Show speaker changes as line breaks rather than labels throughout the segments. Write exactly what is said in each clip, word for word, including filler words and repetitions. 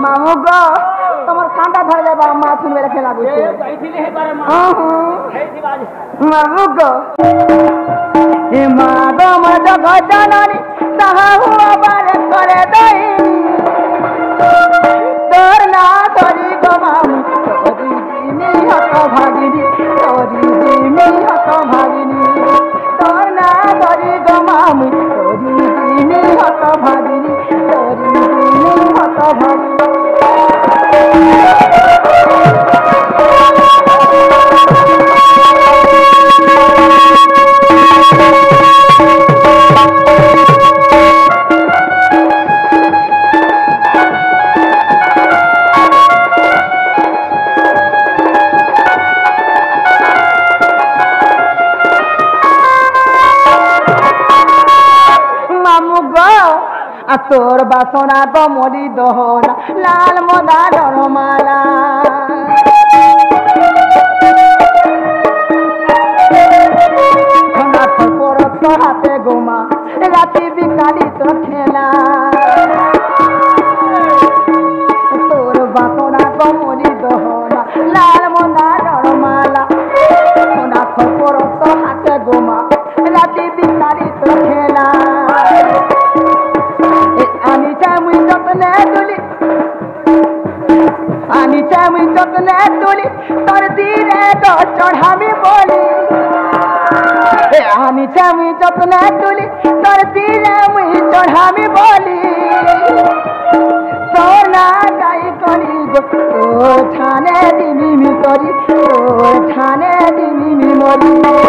मामू गो तमर कांटा धर जाबा मा सुनबे रखे लागो छे
ए कैथिले हे बारे मा कैथि बाज
मामू गो ए मा गो मद गजननी तहा हुआ बारे करे दई तोर ना तोरी गो मामू तोरी जिनी हक भागिनी तोरी जिनी हक भागिनी तोर ना तोरी गो मामू तोरी जिनी हक भागिनी तोरी जिनी हक भागिनी तोर बासना तो मोरी दोहरा लाल मोदा डरमाला खना खपर तो हाथे गोमा राती बिकाली तो खेला तोर बासना तो मोरी दोहरा लाल मोदा डरमाला खना खपर तो हाथे गोमा राती बिकाली तो खेला आनी चामुई चतने तुली तोर धीरे तो चढ़ावी बोली आनी चामुई चतने तुली तोर धीरे मुई चढ़ावी बोली सोना गाई करी गो तो ठाने दिनी मी करी तो ठाने दिनी मी मरी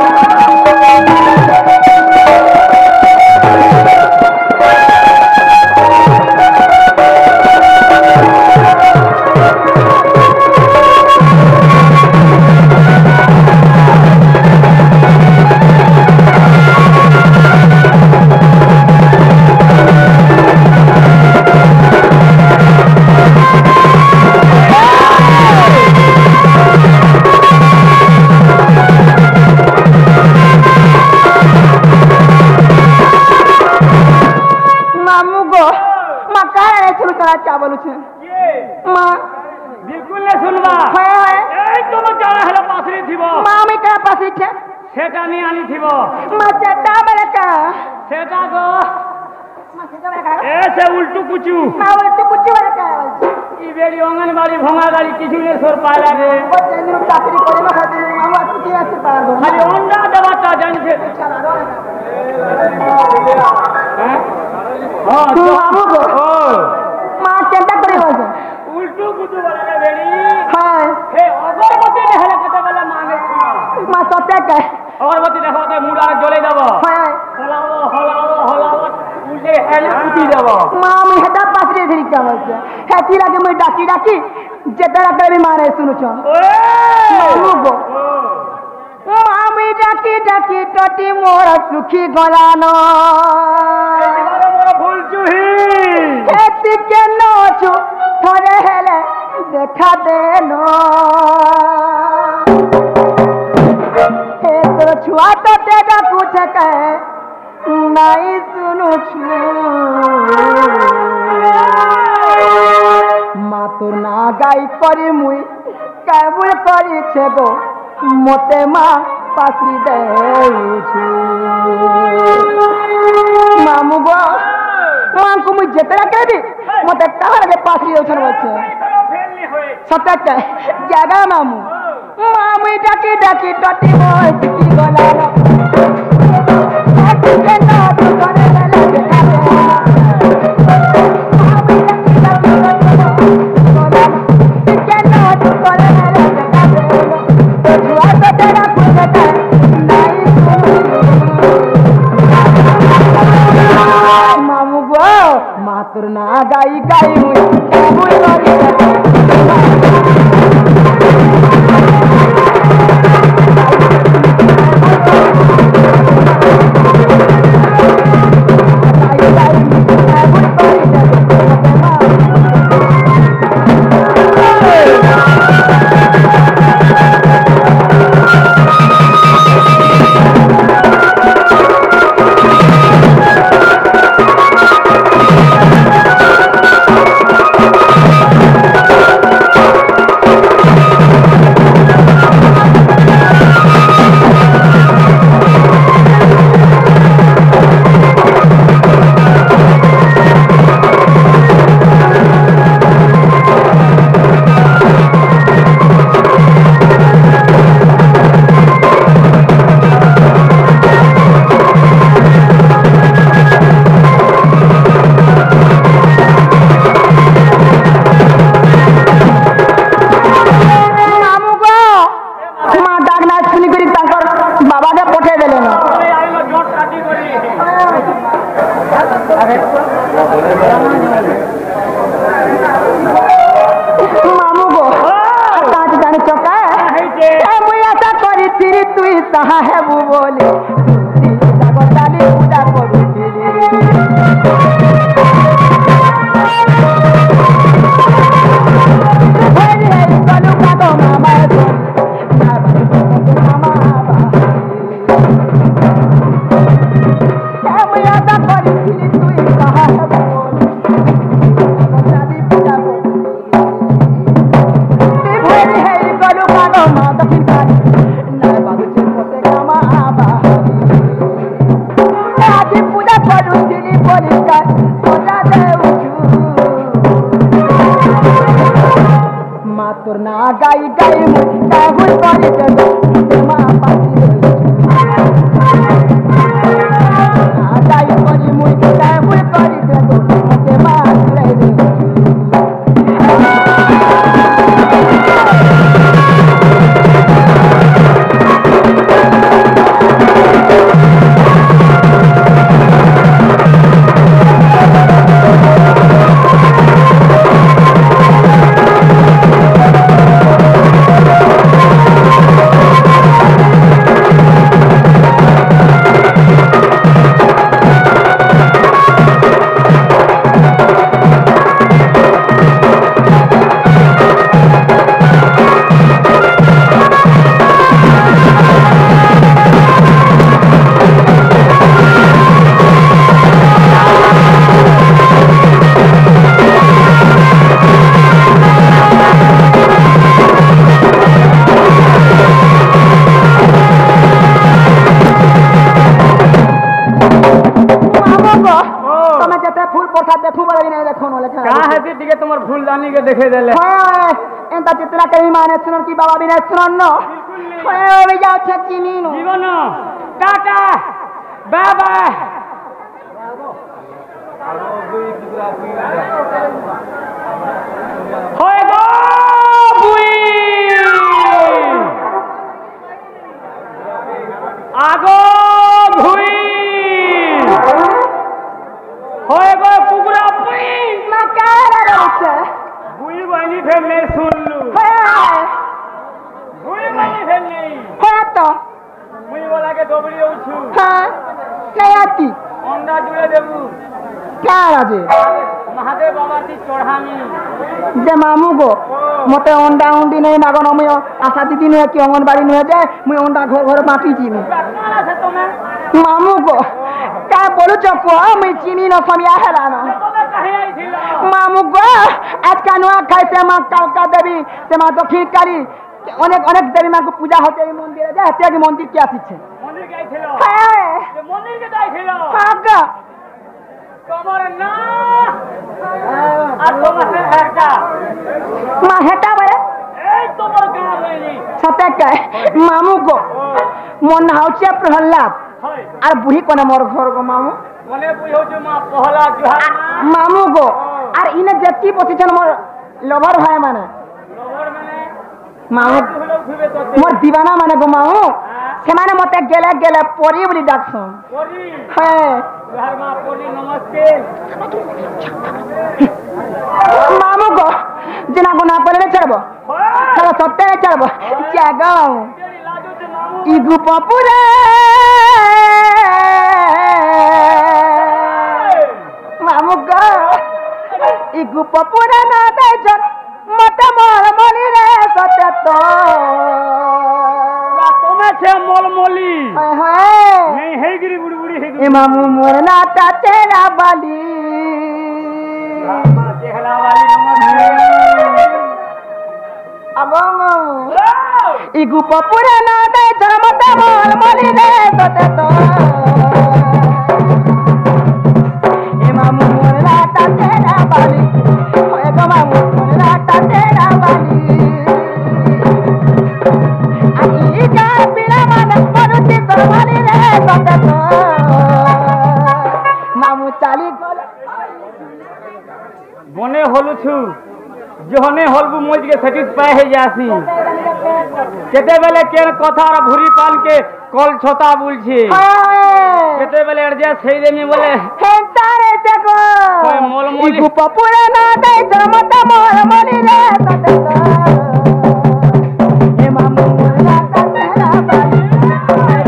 बोलू छे
ये
मां
बिल्कुल ने सुनबा
है है
ए तुम जाना हेला पासरी थिबो
मां में का पासरी छे
सेटा नहीं आनी थिबो
मां सेटा बले का
सेटा गो
मां सेटा बले का
ए से उल्टू कुचू
मां उल्टू कुचू बले का
ई बेड़ी अंगनबाड़ी भंगा गाड़ी किछु ने सोर पाला रे
ओ जंदरू चाकरी करे ना खाती मां तू की ऐसे पार दो
खाली अंडा दबाता जान से
चला दो
हैं हां तो
मामू को
ओ
मां चिंता करे बस
उल्टू कुचू वाला बेड़ी
हां
हे अगरबत्ती ने हेला कते वाला मांगे छी
मां सत्य का
अगरबत्ती देखते मुड़ा जोले दबो
हां
हलाओ हलाओ हलाओ उल्टे हेले कुटी दबो
मां में हटा पासरे धरी का बस हेती लागे मैं डाकी डाकी जेतरा करे मारे सुनु छ
ओए
मामू को मां में डाकी डाकी टटी मोर सुखी गलानो
मारो मोर फूल चुही
हेती के नोचू थोड़े हेले देखा देनो हे तो छुआ तो तेरा कुछ कहे नहीं सुनु छु माँ तो ना गाई करी मुई कैबुल करी छे गो मोते माँ पासरी दे मामू गो मां को मुझे जेतरा कह दी मते तार के पासरी दउछन बच्चे सतत जागा मामू मामू डाकी डाकी टटी मोय की गलानो के ना तो करे ले देखा दे के ना तो करे ले देखा दे जुआ तो तेरा खुद नहीं मामू गो मातुर ना गाई गाई मुई मुई करी कहाँ है वो बोले जाली पूजा करू कलू का तो मामा गाई गाई मुझे काहुल करे जगो मां पाती गाई करे मुझे काहुल करे जगो मां करे
तुम्हार फूलदानी के देखे देले
हां एंता चित्रा कहीं माने सुनन की बाबा बिना सुनन न ओए ओए जाओ छक्की मीनो
जीवन टाटा बाय बाय होए गो बुई आगो भुई होए गो कुकुरा बुई
ना क्या रे
बुई बनी फिर नहीं सुन लू
हां
बुई बनी फिर नहीं
हां तो
बुई वाला के डोबड़ी उछु
हां क्या आती
अंडा जुड़े देबू
क्या राजे
महादेव बाबा ती चढ़ानी
जे मामू गो मते अंडा उंडी नहीं नागन मैं आशा दीदी ने कि अंगनबाड़ी में जाए मैं अंडा घर घर बाटी चीनी
कहां से तुम
मामू गो का बोलू चको मैं चीनी न समिया हेला न मामू गो आज का नुआ खाइते मां कालका देवी से मां दक्षिण काली अनेक अनेक देवी मां को पूजा होते है मंदिर जाए ते की मंदिर क्या छे
मंदिर गई थिलो
हां
जे मंदिर के जाई थिलो
हां ग
कमर ना आ तोमर से हटा
मां हटा बरे
ए तोमर का बनी
सते के मामू गो मन हाउचे प्रहलाद
हाय
আর বুড়ি কোনে মোর ঘর গো মামু
মনে বুঝো যে মা পহলা জুহার
মামু গো আর ইনে যেতি পজিশন মোর লভার হয় মানে
লভার মানে
মামু মোর দিবানা মানে গো মামু সেমানে মতে গেলে গেলে পরি বলি ডাকছন
পরি
হ্যাঁ
জুহার মা পরি নমস্তে
মামু গো জনা গো না পরে ছাড়বো চলো সত্যে ছাড়বো জাগাও ইগু পপুরে মামু গো ইগু পপুরে না দেজন মতে মোর মনি রে সতে তো
তুমি ছে মলমলি
হায় হায়
नहीं है गिरी बुड़ी बुड़ी है
ए मामू मोर नाता तेरा बाली
मां चेहरा वाली नमस्ते
अबो मामू इगु पपुरे ना देজন मते मोर मनी रे सते तो ए मामू मोर नाता तेरा बाली ओए गो मामू मोर नाता तेरा बाली आई का पिला मन परुती तो मनी रे सते तो मामू चाली गल
बने होलु छु जोहने होलबु मोज के सैटिस्फाई हे जासी केते बेले केन कथा और भूरी पाल के कल छोता बोलछी केते बेले एडजस्ट हे देमी बोले
हे तारे जगो
कोई मोल मोली
इगु पपुरे ना दे जमता मोर मनी रे सते ए मामू मोर ना तेरा बाली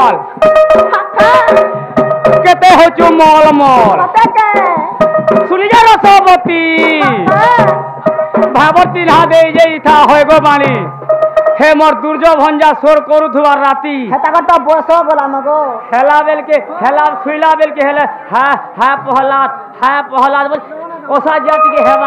मल केते होचु मल मल सुनी जा रसवती भाबर चिन्हा दे जे इथा होय गो बाणी हे मोर दुर्जो भंजा सोर करूथुवा राती
हेता तो बसो बोला मगो
हेला बेल के हेला सुइला बेल के हेले हा हा पहलाद हा पहलाद बोल ओसा जाति के हेवा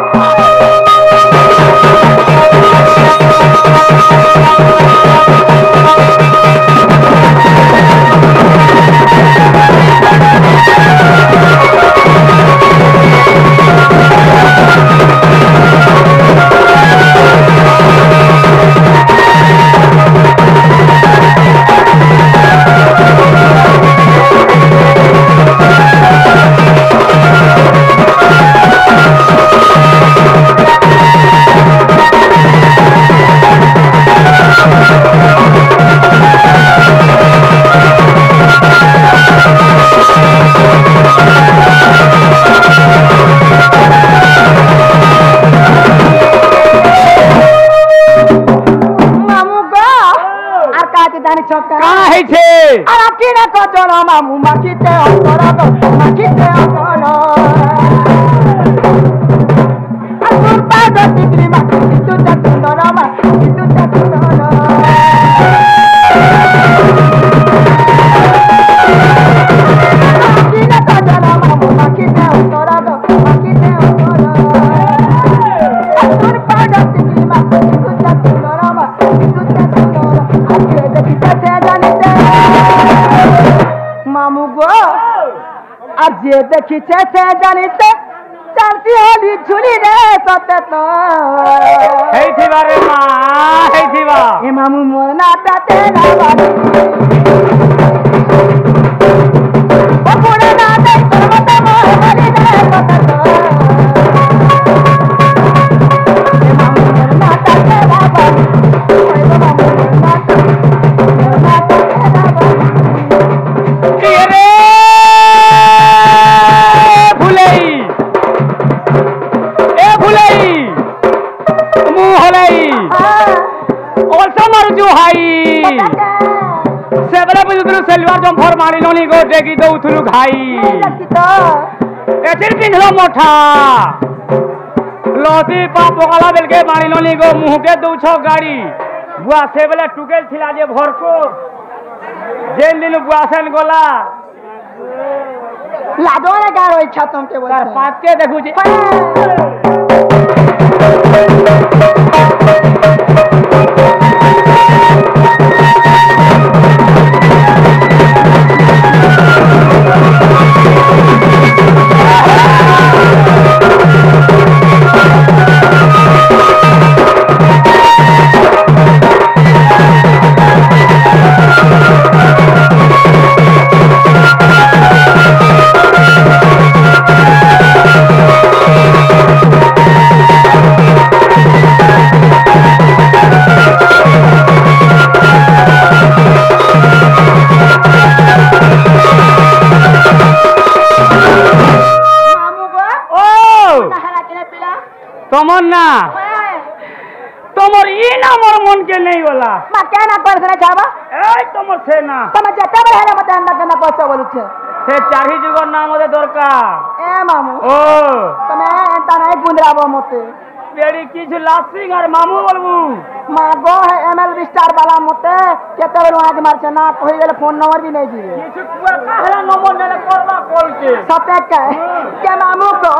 मामू माखीते अंतर माखीते अंतर अपुरपा दतिग्री माखी तू चतुर मा तू चतुर माखीने कजन मामू माखीते अंतर माखीते अंतर अपुरपा दतिग्री माखी तू चतुर मा तू चतुर आगे देखते से जानिते मामू गो आज ये देखी से जानिते चलती होली झुली रे सते तो
हे थीवा रे मां हे थीवा
ए मामू मोर नाटा तेरा बारी ओ पुणे नाटे करवते मोर हरी रे सते तो ए मामू मोर नाटा तेरा बारी ओ मामू मोर नाटा मोर नाटा तेरा बारी
रे भुलई ए भुलई मुंह हलई और समर जो हाई सेबरे बुजुर्ग सलवार जंफर मारी लोनी गो देगी दो उथलु खाई एथिर पिंधलो मोठा लोती पाप गला बेल के मारी लोनी गो मुंह के दो छ गाड़ी बुआ सेबले टुकेल थिला जे भर को जेन दिन बुआसन गोला
लादो ने गारो इच्छा तुम के बोल
कर पाप के देखू जी तमन्ना तमर ई ना मोर मन के नहीं होला
मा क्या ना कर सने छाबा
ए तमर से ना
तम जते बे हेले मते अंडा केना पछ बोलु छे
से चाही जुगर नाम दे दरकार
ए मामू
ओ
तमे एंता नहीं गुंदराबो मते
बेड़ी किछ लास्टिंग और मामू बोलबू
मा गो है एमएल स्टार वाला मते केते बेर वहां के मार छे ना कहि गेले फोन नंबर भी नहीं दिए
किछ कुआ कहला नंबर नेले करबा कॉल के
सते के के मामू को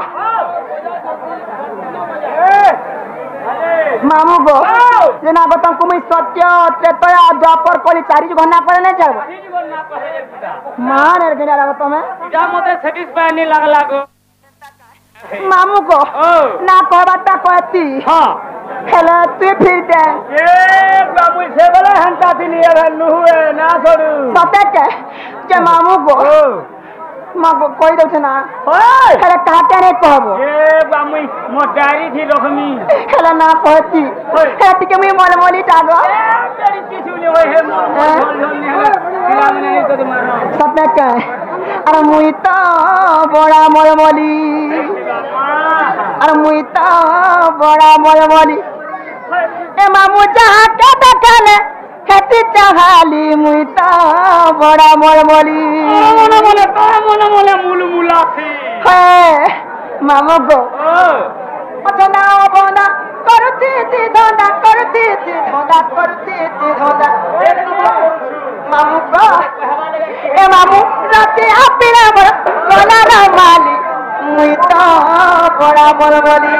मामू गो जेना बतम कुमी सत्य त्रेतया द्वापर कोली चारी घन्ना करे नहीं जाबो
चारी घन्ना करे एकटा
मान रे गना लागत में
जा मते सैटिस्फाई नहीं लागला गो
मामू को ना कहबाटा कहती
हां
हेले तू फिर दे
ए बाबू से बोले हंता दिनी है नुए ना छोड़ू
सते के के मामू को मां को कोई दो ना
ओए
हेले काटे रे कहबो
ए बामू मो डायरी थी रखमी
हेले ना कहती हेती के मी मोल मोली टागो
तेरी किछु ले होय हे मोल मोल ने किला में नहीं तो मारो
सते के अरे मुई तो बड़ा मोल मोली अरे मुई तो बड़ा मोल मोली ए मामू जहां के देखले खेती चाहाली मुई तो बड़ा मलमली
মনে মনে তোর মনে মনে মুলমুলা
है मामू गो अचना बना करती थी धंधा करती थी धंधा करती थी धंधा मामू गो ए मामू राती आपिला बड़ा गला ना माली मुई तो बड़ा मलमली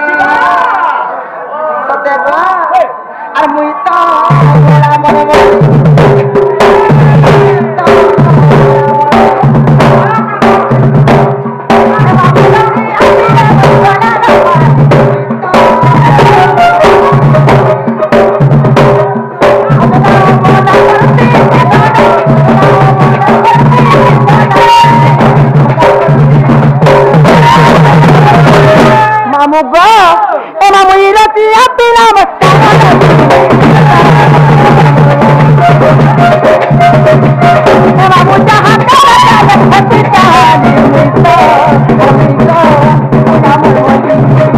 सते गो আর মুই তো বড়া মনে মনে মামু গো এ মামু ইরাতি আপিলাম মামু যাহা কারা खेती चाहाली मुई तो मुई तो बड़ा मलमली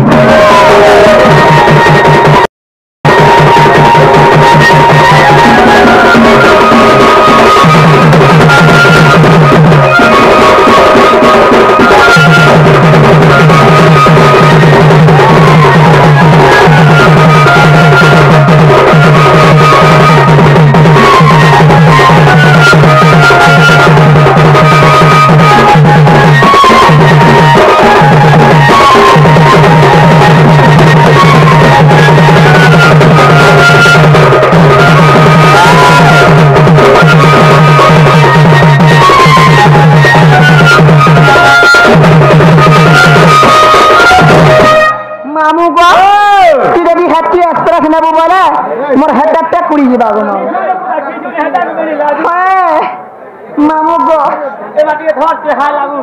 मामू गो तू यदि हैप्पी एक्सप्रेस नेबू बोले मोर हेडटा कुड़ी जीवा गो ना हाय मामू गो
এ মাটি ধর তে হা লাগু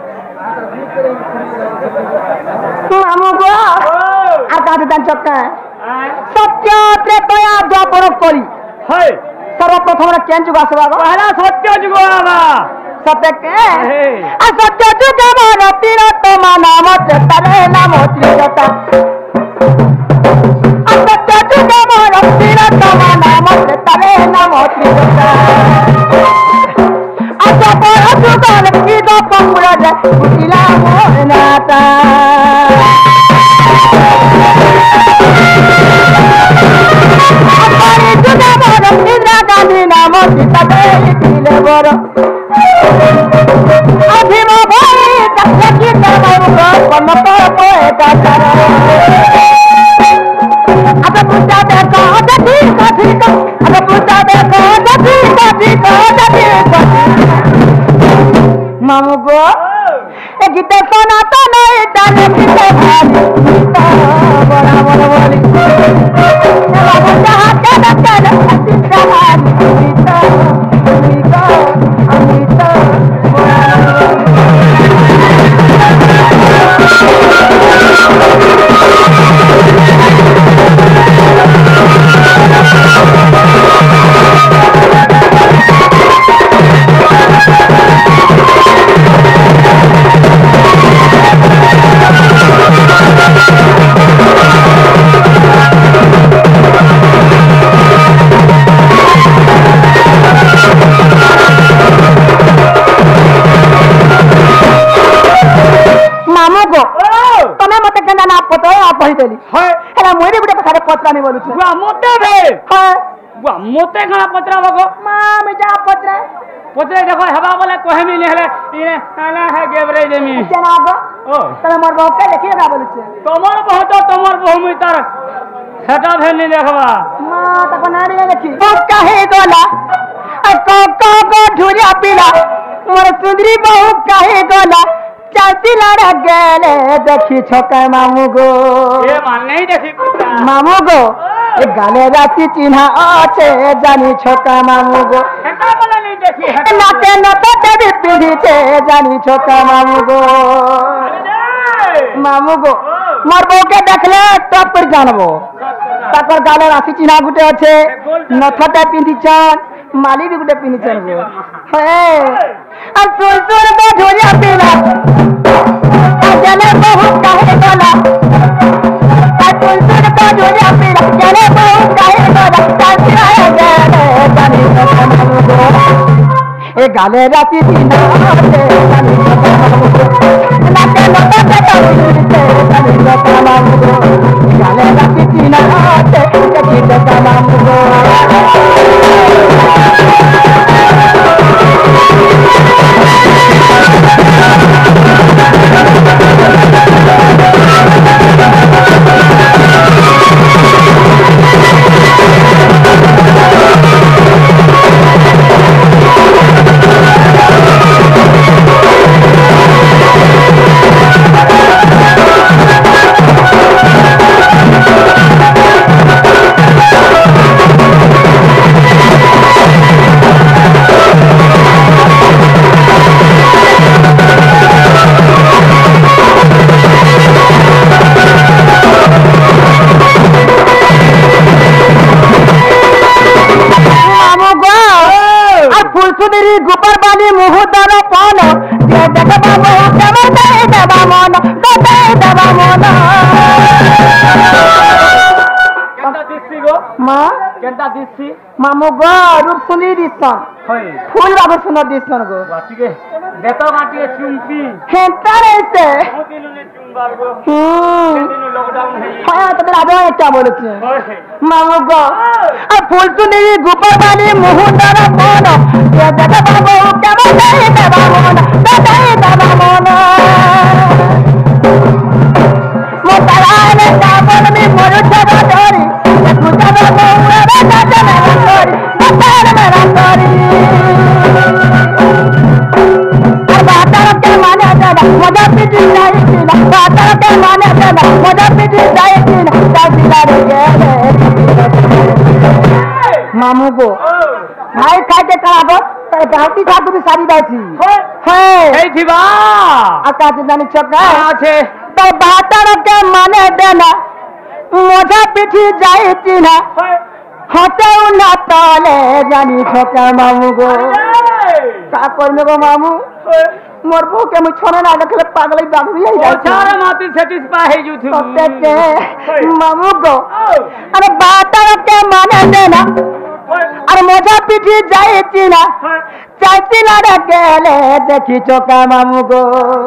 मामू गो আর কাজ দান চক্কা সত্য ত্রেতয়া দ্বাপর কলি
হয়
সর্বপ্রথম কেন যুগ আসবা গো
পহলা সত্য যুগ আবা
सत्य के असत्य जुग मन तीरथ नाम तारे नाम त्रिजता असत्य जुग मन तीरथ नाम तारे नाम त्रिजता असपर जुगल ईद पंगुरज उतिला मोहनाता असरी जुग मन इंदिरा गांधी नाम सीता देवी दिले बर अभिम भाई तकी तमाम कम पर पोएगा तारा अब पूजा देखो देखी कथी को अब पूजा देखो देखी कथी को देखी मामू गो ए गीत सुना तो नहीं डाले गीत भाली गीत बड़ा बड़ा बोली बाबू जहां के के गीत भाली गीत गीत अमित କହିଦେଲି ହେଲା ମୁଇ ଗୋଟେ କଥାରେ ପଚରାମି ବୋଲୁଛି
ଗୁଆ ମତେ ବେ
ହଁ
ଗୁଆ ମତେ କଣା ପଚରା ବଗ
ମା ମି ଯା ପଚରା
ପଚରା ଦେଖ ହେବା ବୋଲେ କହେମି ନି ହେଲେ ଇନେ ନା ହେ গেবরে দেমি
কেনা গো
ও
তবে মোর বউকে দেখি না বলছে
তোমার বহুত তোমার বহু মুই তার সেটা ভেনি দেখবা
মা তক নাড়ি দেখি ও কাহে গলা আ ক ক গো ঝুরিয়া পিলা মোর সুন্দরী বহু কাহে গলা চাচিলা রে গেলে দেখি ছকা মামু গো
এ মান নাই দেখি
মামু গো এ গালে রাতি চিহ্না আছে জানি ছকা মামু গো
সেটা বলে নাই দেখি
নাতে নাতে দেবী পিঁধিছে জানি ছকা মামু গো মামু গো মোর বউকে দেখলে টপ জানবো তারপর গালে রাশি চিহ্না গুটে আছে নথটা পিঁধিছন মালি বি গুটে পিঁধিছন গো হ্যাঁ আর সুর সুর গো ঝুরিয়া পিলা जले बहु काहे गला आ सुर सुर गो ঝুরিয়া পিলা जले बहु काहे गला चाची आया गले গালে রাতি দিন হাতে জানি কথা মামুগো নাকে নটাতে কামিতে জানি কথা মামুগো গালে রাতি দিন হাতে জানি কথা মামুগো গোপাল বাণী মুহুদার পন যে দেখবা মোহ কেমন দেই দেবা মন দেই দেবা মন
কেনটা দিছি গো
মা
কেনটা দিছি
মামু গো রূপ সুনি দিছন
হয়
ফুল বাবু সুন দিছন গো
বাটিকে বেত মাটিয়ে চুম্পি
হেন্টার এসে
দিনুনে চুম্বার গো
হুম
দিনু লকডাউন হই
হ্যাঁ তোদের আগে একটা বলেছে
হয়
মামু গো আর ফুল সুনি গোপাল বাণী মুহুদার পন যে দেখবা মোহ কেমন দেই দেবা মন দেই দেবা মন মোতারানে কাবল মি মরুছে ধরি তুজাবে মৌরে বাজে মেরা করি বাতার মেরা করি আর বাতার কে মানে দাদা মজা পিটি যাই কিনা বাতার কে মানে দাদা মজা পিটি যাই কিনা দাদিলা রে গেলে মামু গো ভাই খাইতে কারাবো তার গাঁটি ঠাকুর শাড়ি দাইছি হ্যাঁ
এই থিবা
আকাশ জানি চকা
আছে
তো বাতার কে মানে দেনা মজা পিঠি যাই চিনা হতেও না তলে জানি ছোকা মামু গো কা করবে গো মামু মোর বউকে আমি ছড়ে না দেখলে পাগলাই দাঁড়িয়ে যাই
ওছারে মাতি স্যাটিসফাই হই জুথু
সত্যকে মামু গো আরে বাতার কে মানে দেনা আর মজা পিঠি যাই চিনা চাইছি না গেলে দেখি চোকা মামু গো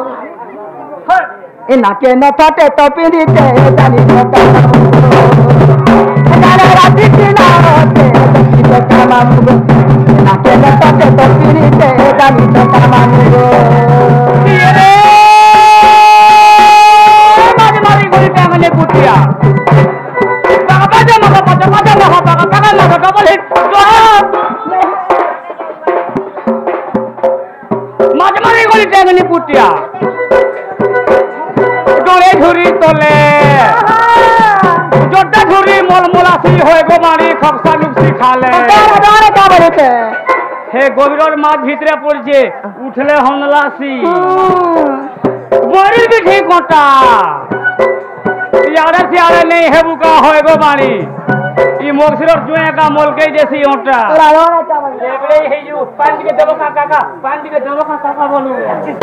এ নাকে নেথাতে তো পিড়িতে জানি চোকা মামু গো গালে রাতি চিনা হতে দেখি চোকা মামু গো নাকে নেথাতে তো পিড়িতে জানি চোকা মামু গো
রে মাঝে মাঝে গলি টাঙালে পুটিয়া বাবা বাজে মাথা বাজে বাজে মাথা বাবা বাবা মাথা ডবল হিট মাঝে মাঝে গলি টাঙালে পুটিয়া ডলে ঝুরি তোলে জোটা ঝুরি মলমলাসি হয়ে গো মারি খপসা নুকসি খালে হে গভীর মাছ ভিতরে পড়ছে উঠলে হনলাসি বড়ি পিঠি কোটা ইয়ারে সিয়ারে নেই হেবুকা হয় গো মারি ই মগসিরর জুয়ে কা মলকে যেসি ওটা এবারে হেই যু পান দিকে দেব কা কাকা পান দিকে দেব কা কাকা বলু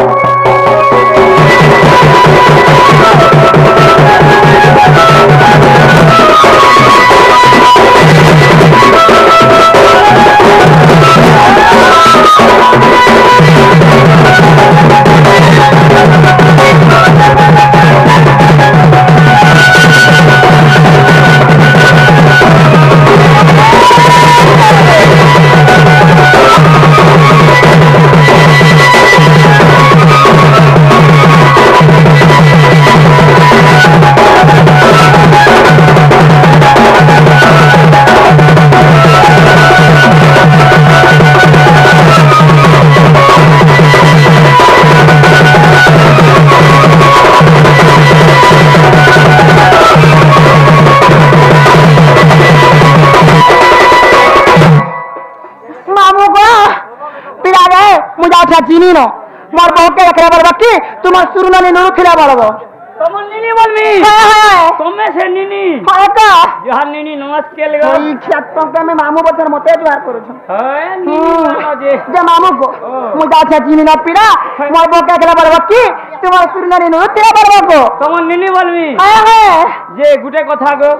চিনি না মোর বউকে একরা বলবা কি তোমার সুরনানি নুরু খিলা বলবো
তোমার নিনি বলবি
হ্যাঁ হ্যাঁ
তুমি সে নিনি
হ্যাঁ কা
যার নিনি নমস্কার গো
ওই ক্ষেত্রকে আমি মামু বছর মতে জোয়ার করছো
হ্যাঁ নিনি বলো যে
যে মামু গো মু যাচ্ছে চিনি না পিরা মোর বউকে একরা বলবা কি তোমার সুরনানি নুরু খিলা বলবো গো
তোমার নিনি বলবি
হ্যাঁ হ্যাঁ
যে গুটে কথা গো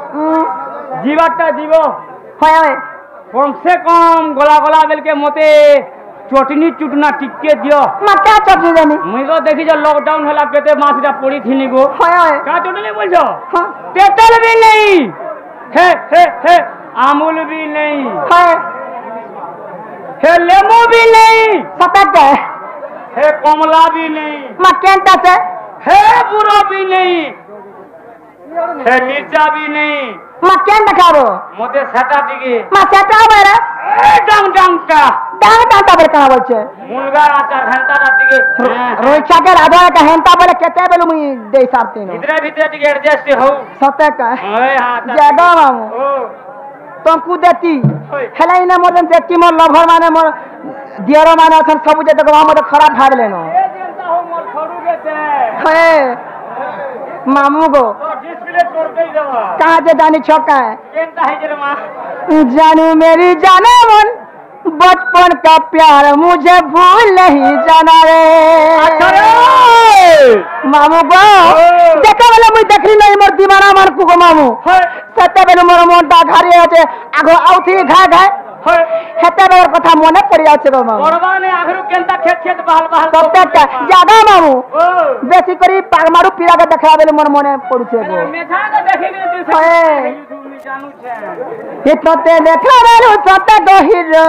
জীবাটা জীব
হ্যাঁ হ্যাঁ
কমসে কম গলা গলা বেলকে মতে चटनी चुटना टिके दियो
मा क्या चटनी जानी
मुई तो देखी जो लॉकडाउन होला पेटे माछटा पड़ी थी निगो
हाय हाय
का चटनी बोलछो
हां
तेतल भी नहीं हे हे हे अमूल भी नहीं
हाय
हे लेमू भी नहीं
सतक है
हे कमला भी नहीं
मा केंटा से
हे बुरा भी नहीं हे मिर्चा भी नहीं
मा केन देखाबो
मोते सेटा दिगे
मा सेटा बेरे
ए डंग डंग का
डांग डांग बेरे कहां बोल छे
मुनगा आचार घंटा रातिगे
रोइछा के राजा का हेंता बोले केते बेलु मुई दे सारती नो
इधरे भीतर दिगे एडजस्ट हो
सतक है
ओए हां
जगह मामू
ओ
तुमको देती हेला इने मोदन देती मोर लभर माने मोर दियरो माने अथन सब जे तक मत खराब भाग लेनो
ए जनता हो मोर छोड़ू गेते
हे मामू गो
तो डिस्प्ले तोड़ दे देवा
कहां जे जानी छोका है
केनता है जरे मां
जानू मेरी जाने मन बचपन का प्यार मुझे भूल नहीं जाना रे
अच्छा रे
मामू गो देखा वाला मुई देखली नहीं मोर दीवाना मन को गो मामू सत्य बेलु मोर मन ता घारी আছে आगो आउथी घा घा हेते बेर कथा मने पड़ी আছে गो मामू
परवा ने आखरु केनता खेत खेत बहाल बहाल
सत्य ज्यादा मामू बेसी करी पागमारू पीड़ा के देखा बेलु मोर मने पड़ुछे गो
मेठा के देखि के दिस यूट्यूब में जानू छे
हितते देखा बेलु सत्य गहिर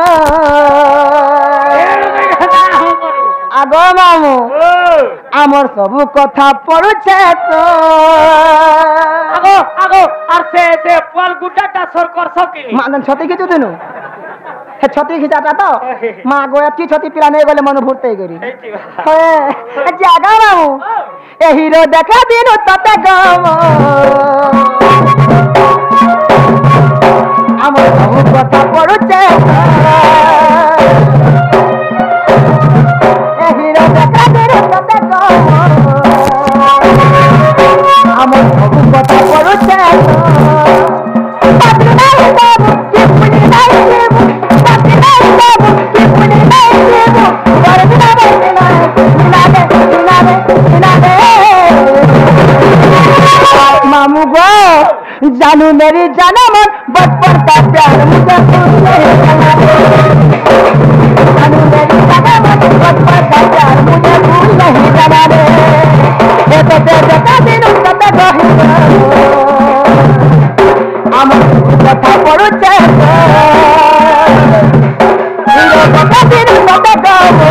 आगो मामू आमर सबु कथा पड़ुछे तो
आगो आगो আর সে সে পল গুটাটা সর কর সকিনি
মান ছতি কিছু দিনু হে ছতি খিচাটা তো মা গোয়া কি ছতি পিলা নেই গলে মন ভুরতেই করি হে জাগা মামু এ হিরো দেখা দিনু ততে গম আমার সবু কথা পড়ুছে এ হিরো দেখা দিনু ততে গম আমার সবু কথা পড়ুছে পাত্র নাই দেব কি পুনি নাই দেব পাত্র নাই দেব কি পুনি নাই দেব গরম না বলতে না না দে না দে না দে मामू गो जानू मेरी जाना मन बचपन का प्यार मुझे भूल नहीं जाना जानू मेरी जाना मन बचपन का प्यार मुझे भूल नहीं जाना रे ये तो दे देता दिन तब गही আমার কথা পড়ুছে হিরো কথা দিন তবে গাব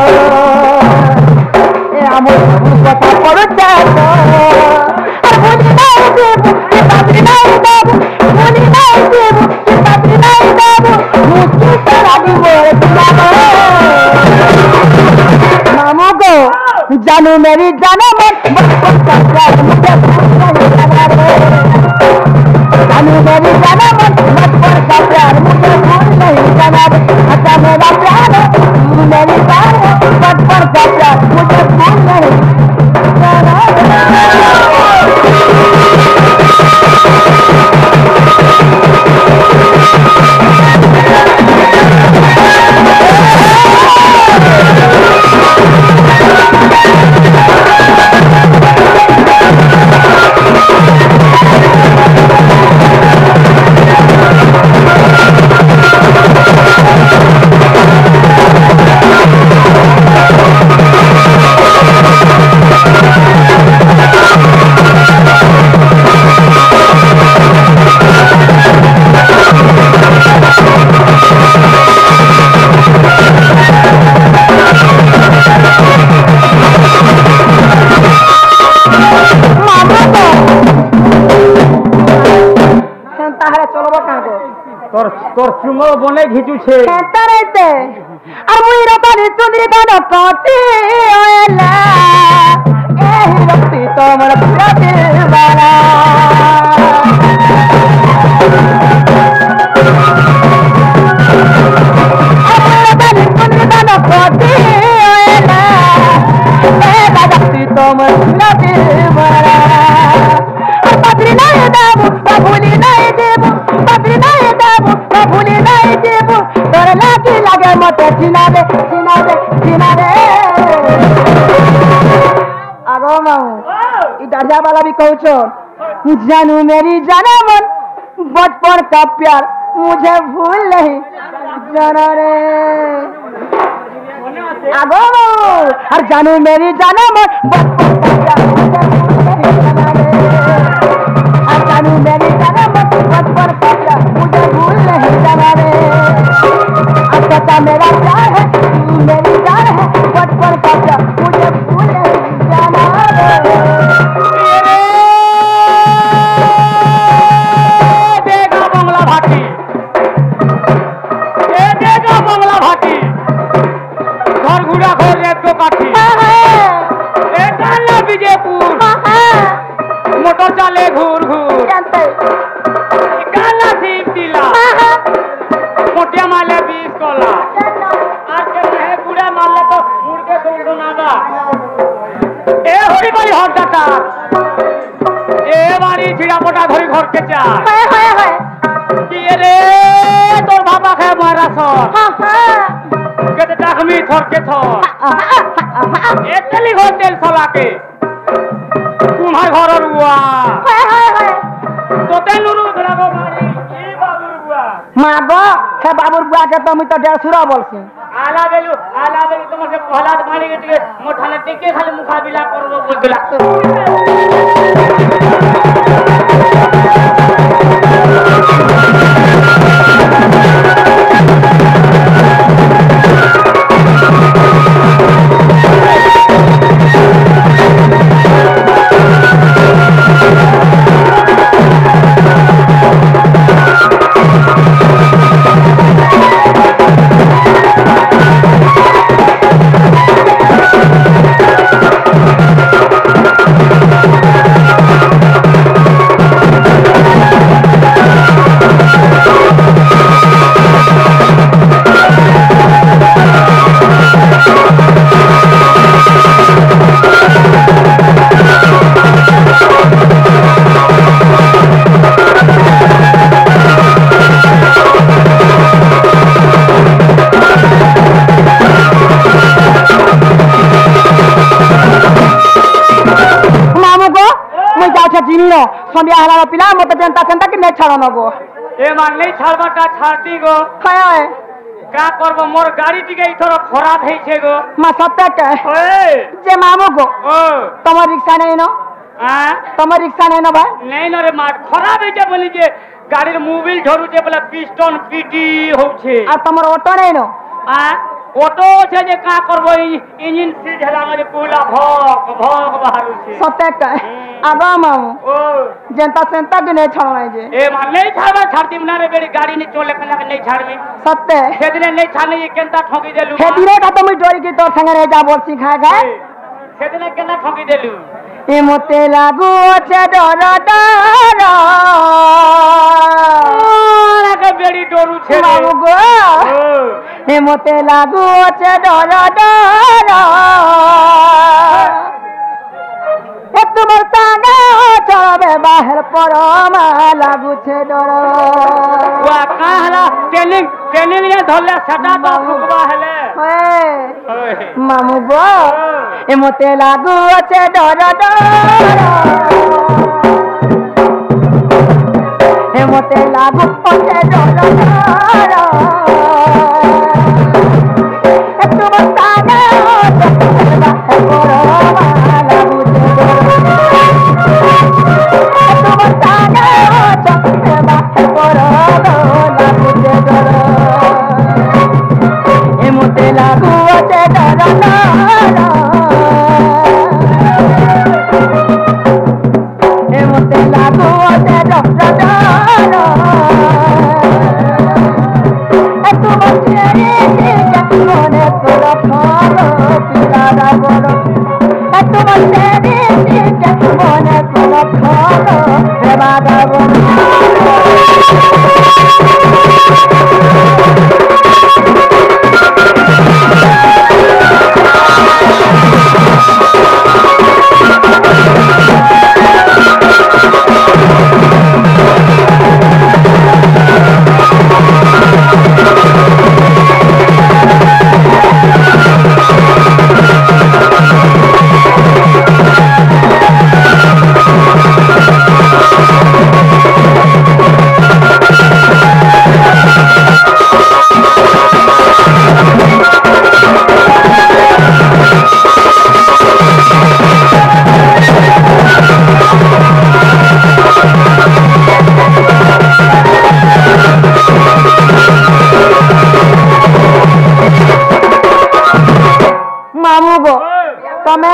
এ আমার কথা পড়ুছে আর ভুলি নাই দেব কি পাত্রী নাই দেব ভুলি নাই দেব কি পাত্রী নাই দেব মুস্কি সারা দিব মামু গো जानू मेरी जाना मन बचपन का प्यार मुझे भूल नहीं जाना रे जानू मेरी जाना मन बचपन का प्यार मुझे भूल नहीं जाना रे अच्छा मेरा प्यार तू मेरी जान बचपन का प्यार मुझे भूल नहीं जाना
তোর তোর চুমো বনে ঘিচুছে
খেতে রইতে আর মুই রতনি সুন্দরী গান কতি ওলা এই রক্তি তোমার প্রতি বালা আর রতনি সুন্দরী গান কতি ওলা এই রক্তি তোমার প্রতি বালা আর পাত্রী নাই দেব ভুলি নাই দেব পাত্রী নাই দেব ভুলি নাই দেব তোর লাগি লাগে মতে চিনা দে চিনা দে চিনা দে আগো মামু ই दर्जा वाला भी कहू छो जानू मेरी जाना मन बचपन का प्यार मुझे भूल नहीं जाना रे आगो हर जानू मेरी जाने मन हर जानू मेरी जाने मन बचपन का प्यार मुझे भूल नहीं जाना रे अच्छा मेरा प्यार है तू मेरी जान है बचपन का प्यार मुझे भूल नहीं जाना रे
देगा बंगला भाटी देगा बंगला भाटी घर घुड़ा खोल रेत को काठी विजयपुर मोटर चाले घूर घूर काला सिंह टीला मोटिया माले बीस कोला आज के रहे गुड़ा माले तो मुड़ के दौड़ दो नागा ए होई भाई हट जाता ए बारी छिड़ा पोटा धरी घर के चार कि रे तोर बाबा है मारा सर केते टाकमी थोर के थोर ए तेली होटल सला के कुम्हार घर रुआ तो ते नुरु धरागो मारी ई बाबू रुआ
मागो हे बाबू रुआ के तो मी तो डेढ़ सुरा बोलसी
आला बेलु आला बेलु तुम से पहला मारी के टिके मोठाने टिके खाली मुकाबला करबो बोलला संध्या हला पिला मत जनता जनता के नहीं छाड़ो गो ए मान नहीं छाड़बाटा छाड़ती गो हाय का करबो मोर गाड़ी टिके इथरो खराब है छे गो मा सत्ता के ओए जे मामो गो ओ तमर रिक्शा नहीं न हां तमर रिक्शा नहीं न भाई नहीं न रे माट खराब है जे बोली जे गाड़ी रे मोबिल झरू जे बोला पिस्टन पीटी हो छे आ तमर ऑटो नहीं न हां ऑटो छे जे का करबो इंजन सीध हला रे पूला भक भक बाहर छे सत्ता के आबा मामू ओ जनता जनता के नहीं छाड़ना जे ए मान नहीं छाड़बा छाड़ती ना रे बेरी गाड़ी नहीं चले कना के नहीं छाड़बी सत्य हे दिन नहीं छाड़ने ये केनता ठोकी देलु हे दिन का तो मैं डोरी की तोर संगे रह जा बोल सिखा गए हे दिन केना ठोकी देलु ए मोते लागू छे डर डर ओरा के बेरी डोरू छे मामू गो ए मोते लागू छे डर डर ए तुमर तागा चलबे बाहर परमा लागू छे डर वा कहला ट्रेनिंग ट्रेनिंग ये धरले सदा बाबू बाहले ओए मामू गो ए मोते लागू छे डर डर ए मोते लागू छे डर डर ए तुमर तागा चलबे बाहर परमा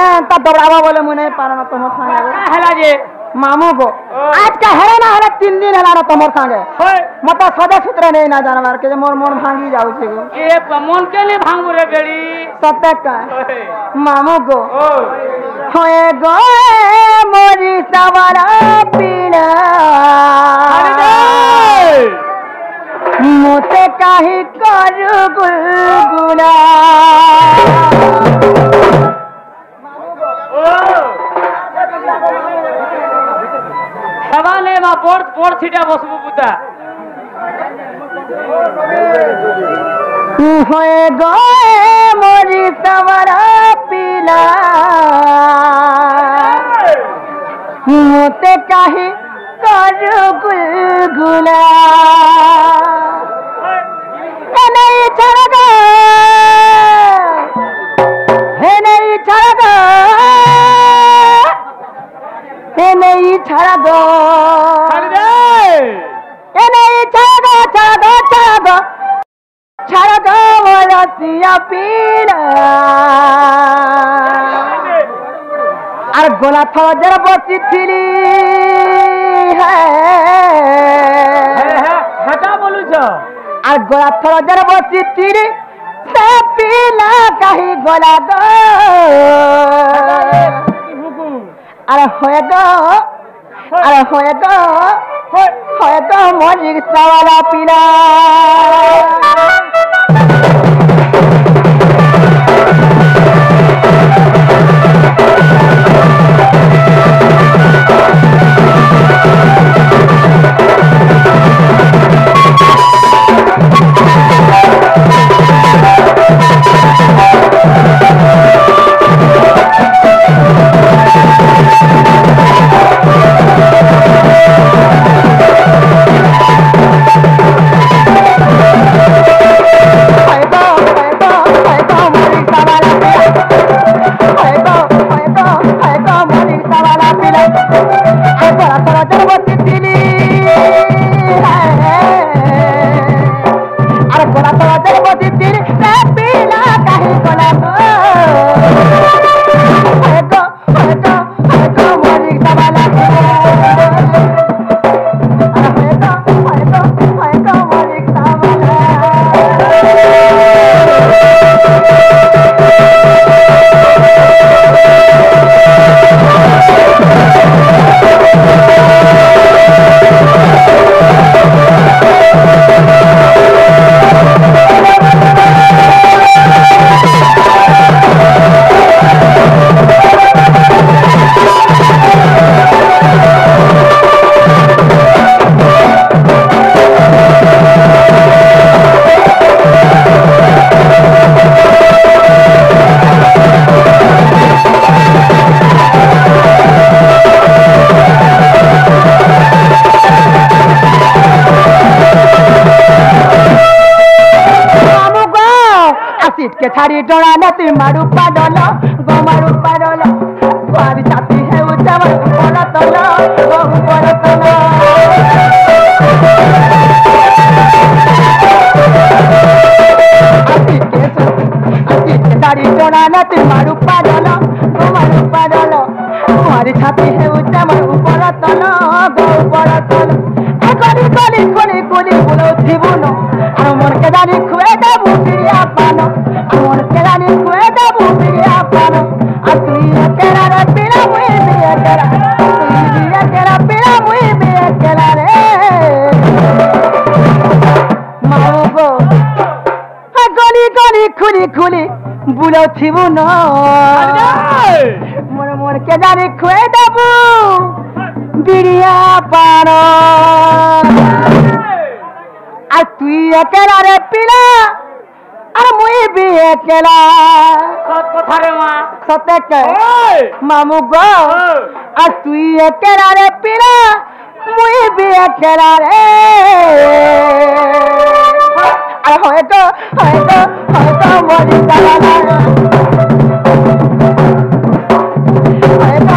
ता दौड़ावा बोले मुझे नहीं पारा ना तुम संगे
हेला जे
मामू को आज का हेरे ना हेरे तीन दिन हेला ना तुम संगे
होय
मत सदा सूत्र नहीं ना जाना मार के मोर मोर भांगी जाऊ छे गो
ए मन के लिए भांगू रे बेड़ी
सत्य का मामू को
ओ
होए गो मोरी सवारा पीना मुते काहे करू गुलगुला
सवाले मा बोर्ड बोर्ड सीटा बसबू पुता
होए गो मोरी सवारा पीला मुते काहे करू गुलगुला हे नहीं छड़गा हे नहीं छड़गा हे नहीं छड़गा हे नहीं छड़गा छड़गा छड़गा छड़गा वरसिया पीड़ा আর গোলা থজর বসিছিলি
হেটা বলুছ
আর গোলা থজর বসিছিলি সে পিলা কাহি গোলা গো আর হয়ে গো আর হয়ে গো হয়ে গো মজির সাওয়ালা পিলা के थारी डोरा नती मारू पाडल गो मारू पाडल कुआरी छाती है उचावर बड़ा तल गो बड़ा तल आती के आती के थारी डोरा नती मारू पाडल गो मारू पाडल कुआरी छाती है उचावर बड़ा तल गो बड़ा तल ए गली गली गली गली बोलो जीवन আর মন কে জানি খুয়ে দেবু পিরিয়া পানো মন কে জানি খুয়ে দেবু পিরিয়া পানো আর তুই একেরা রে পিলা মুই বি একেরা তুই বি একেরা পিলা মুই বি একেরা রে মাও গো গলি গলি খুলি খুলি বুলো থিবু ন মন মন কে জানি খুয়ে দেবু পিরিয়া পানো আর তুই একেলা রে পিলা আর মুই বি একেলা
সত কথা রে মা
সতে কে মামু গো আর তুই একেলা রে পিলা মুই বি একেলা রে আর হয়তো হয়তো হয়তো মরি সালা হয়তো